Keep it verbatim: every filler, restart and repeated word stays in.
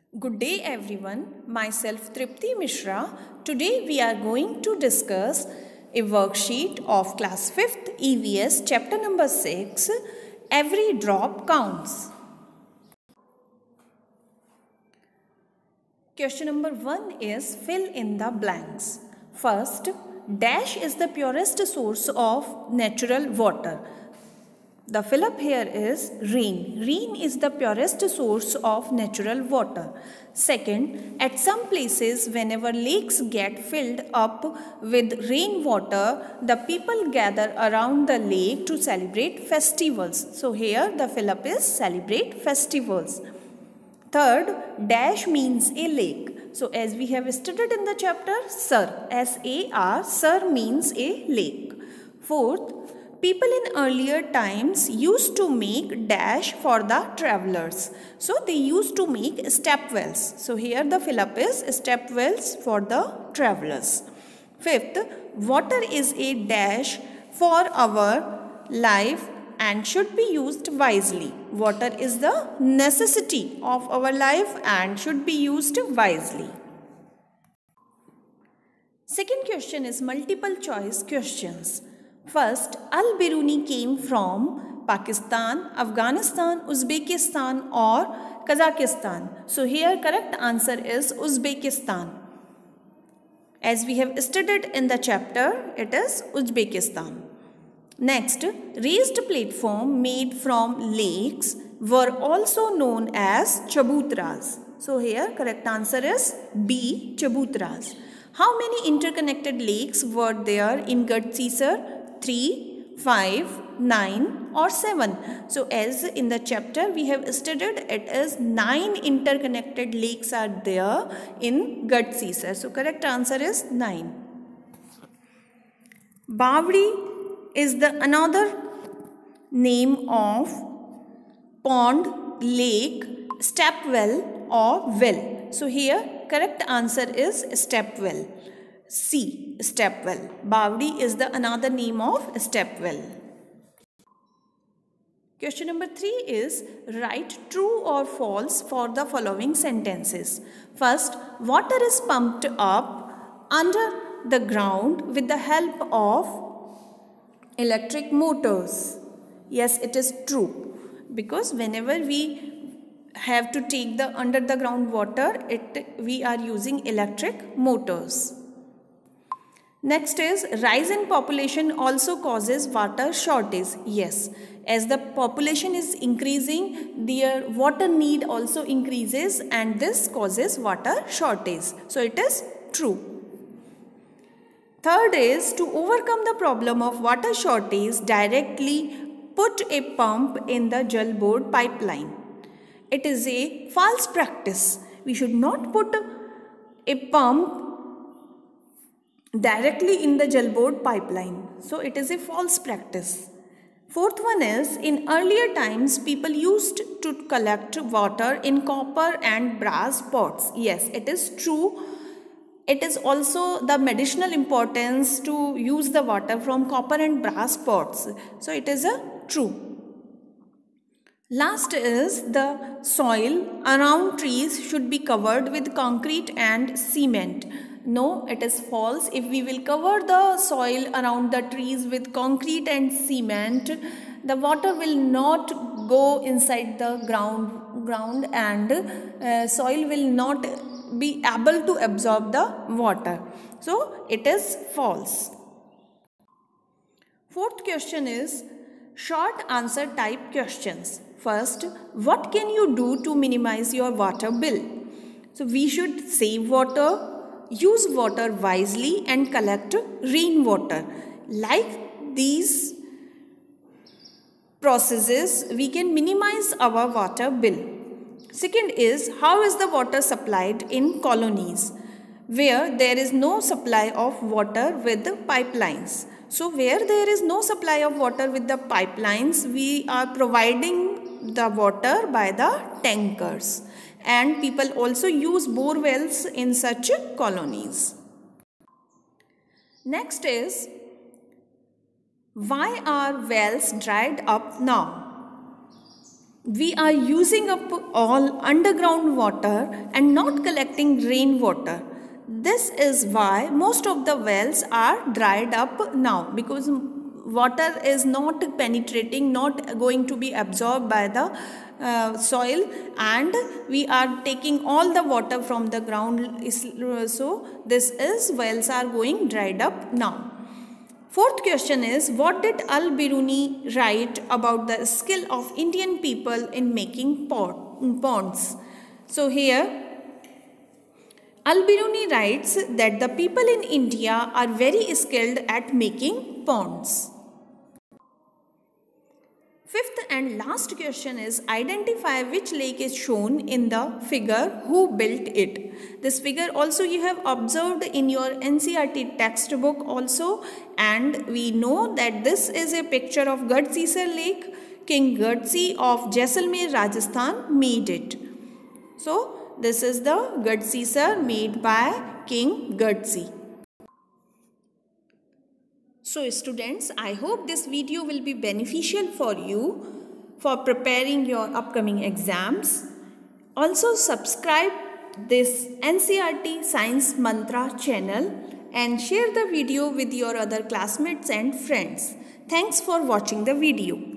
Good day everyone, myself Tripti Mishra. Today we are going to discuss a worksheet of class fifth E V S chapter number six, Every Drop Counts. Question number one is fill in the blanks. First, dash is the purest source of natural water. The fill up here is rain. Rain is the purest source of natural water. Second, at some places whenever lakes get filled up with rainwater, the people gather around the lake to celebrate festivals. So here the fill up is celebrate festivals. Third, dash means a lake. So as we have studied in the chapter, Sar, S A R, Sar means a lake. Fourth, people in earlier times used to make dash for the travelers. So they used to make step wells. So here the fill up is step wells for the travelers. Fifth, water is a dash for our life and should be used wisely. Water is the necessity of our life and should be used wisely. Second question is multiple choice questions. First, Al-Biruni came from Pakistan, Afghanistan, Uzbekistan or Kazakhstan. So here correct answer is Uzbekistan. As we have studied in the chapter, it is Uzbekistan. Next, raised platform made from lakes were also known as chabutras. So here correct answer is B, chabutras. How many interconnected lakes were there in Gadsiser? three, five, nine or seven. So as in the chapter we have studied, it is nine interconnected lakes are there in Gadsiser. So correct answer is nine. Bawdi is the another name of pond, lake, step well or well. So here correct answer is step well. C, step well. Bawdi is the another name of step well. Question number three is write true or false for the following sentences. First, water is pumped up under the ground with the help of electric motors. Yes, it is true, because whenever we have to take the under the ground water, it we are using electric motors. Next is rise in population also causes water shortage. Yes, as the population is increasing, their water need also increases and this causes water shortage. So it is true. Third is to overcome the problem of water shortage, directly put a pump in the Jal Board pipeline. It is a false practice. We should not put a pump directly in the Jal Board pipeline. So it is a false practice. Fourth one is in earlier times people used to collect water in copper and brass pots. Yes, it is true. It is also the medicinal importance to use the water from copper and brass pots. So it is a true. Last is the soil around trees should be covered with concrete and cement. No, it is false. If we will cover the soil around the trees with concrete and cement, the water will not go inside the ground, ground and uh, soil will not be able to absorb the water. So, it is false. Fourth question is short answer type questions. First, what can you do to minimize your water bill? So, we should save water, use water wisely and collect rainwater. Like these processes, we can minimize our water bill. Second is how is the water supplied in colonies where there is no supply of water with the pipelines. So where there is no supply of water with the pipelines, we are providing the water by the tankers. And people also use bore wells in such colonies. Next is why are wells dried up now? we are using up all underground water and not collecting rainwater. This is why most of the wells are dried up now, because water is not penetrating, not going to be absorbed by the uh, soil, and we are taking all the water from the ground. So this is wells are going dried up now. Fourth question is, what did Al-Biruni write about the skill of Indian people in making ponds? So here Al-Biruni writes that the people in India are very skilled at making ponds. Fifth and last question is, identify which lake is shown in the figure, who built it. This figure also you have observed in your N C E R T textbook also, and we know that this is a picture of Gadsiser Lake. King Gadsi of Jaisalmer, Rajasthan made it. So this is the Gadsiser made by King Gadsi. So students, I hope this video will be beneficial for you for preparing your upcoming exams. Also subscribe this N C E R T Science Mantra channel and share the video with your other classmates and friends. Thanks for watching the video.